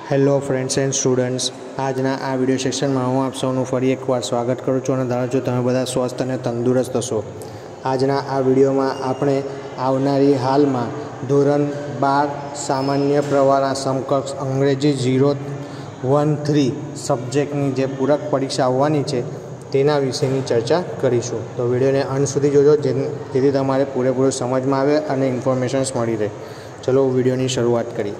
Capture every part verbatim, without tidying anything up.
Hello friends and students, આજના આ video સેક્શનમાં હું આપ સૌનું ફરી એકવાર સ્વાગત કરું છું અને ધારું છું તમે બધા સ્વસ્થ અને તંદુરસ્ત હશો। આજના આ વિડીયોમાં આપણે આવનારી હાલમાં ધોરણ બાર સામાન્ય પ્રવાહના સમકક્ષ અંગ્રેજી ઝીરો વન થ્રી સબ્જેક્ટની જે પૂરક પરીક્ષા આવવાની છે તેના વિશેની ચર્ચા કરીશું। તો વિડીયોને અંત સુધી જોજો, જેથી તમારે પૂરેપૂરું સમજમાં આવે અને ઇન્ફોર્મેશન્સ મળી રહે। ચલો વિડીયોની શરૂઆત કરીએ।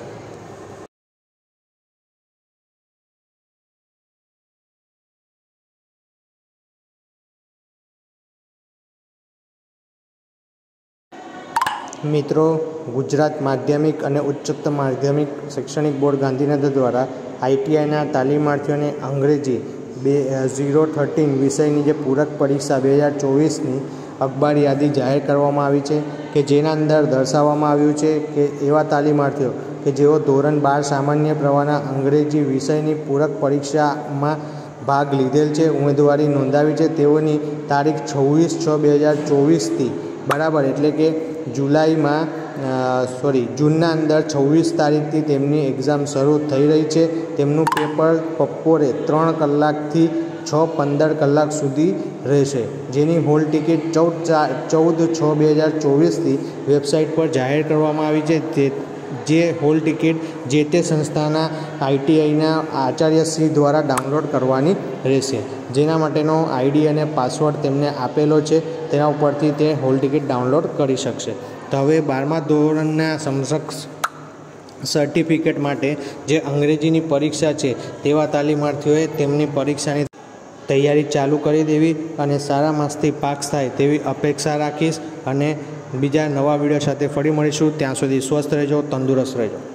મિત્રો, ગુજરાત માધ્યમિક અને ઉચ્ચતર માધ્યમિક શૈક્ષણિક બોર્ડ ગાંધીનગર દ્વારા આઈટીઆઈના તાલીમાર્થીઓને અંગ્રેજી બે ઝીરો થર્ટીન વિષયની જે પૂરક પરીક્ષા બે હજાર ચોવીસની અખબાર યાદી જાહેર કરવામાં આવી છે, કે જેના અંદર દર્શાવવામાં આવ્યું છે કે એવા તાલીમાર્થીઓ કે જેઓ ધોરણ બાર સામાન્ય પ્રવાહના અંગ્રેજી વિષયની પૂરક પરીક્ષામાં ભાગ લીધેલ છે, ઉમેદવારી નોંધાવી છે, તેઓની તારીખ છવ્વીસ છ બે હજાર ચોવીસથી બરાબર એટલે કે જુલાઈમાં સોરી જૂનના અંદર છવ્વીસ તારીખથી તેમની એક્ઝામ શરૂ થઈ રહી છે। તેમનું પેપર બપોરે ત્રણ કલાકથી છ પંદર કલાક સુધી રહેશે, જેની હોલ ટિકિટ ચૌદ ચાર ચૌદ છ બે હજાર ચોવીસથી વેબસાઇટ પર જાહેર કરવામાં આવી છે। તે જે હોલ ટિકિટ જે તે સંસ્થાના આઈટીઆઈના આચાર્યશ્રી દ્વારા ડાઉનલોડ કરવાની રહેશે, જેના માટેનો આઈડી અને પાસવર્ડ તેમને આપેલો છે, તેના ઉપરથી તે હોલ ટિકિટ ડાઉનલોડ કરી શકશે। તો હવે બારમા ધોરણના સમકક્ષ સર્ટિફિકેટ માટે જે અંગ્રેજીની પરીક્ષા છે તેવા તાલીમાર્થીઓએ તેમની પરીક્ષાની તૈયારી ચાલુ કરી દેવી અને સારા માર્ક્સથી પાસ થાય તેવી અપેક્ષા રાખીશ। અને બીજા નવા વિડીયો સાથે ફરી મળીશું। ત્યાં સુધી સ્વસ્થ રહેજો, તંદુરસ્ત રહેજો।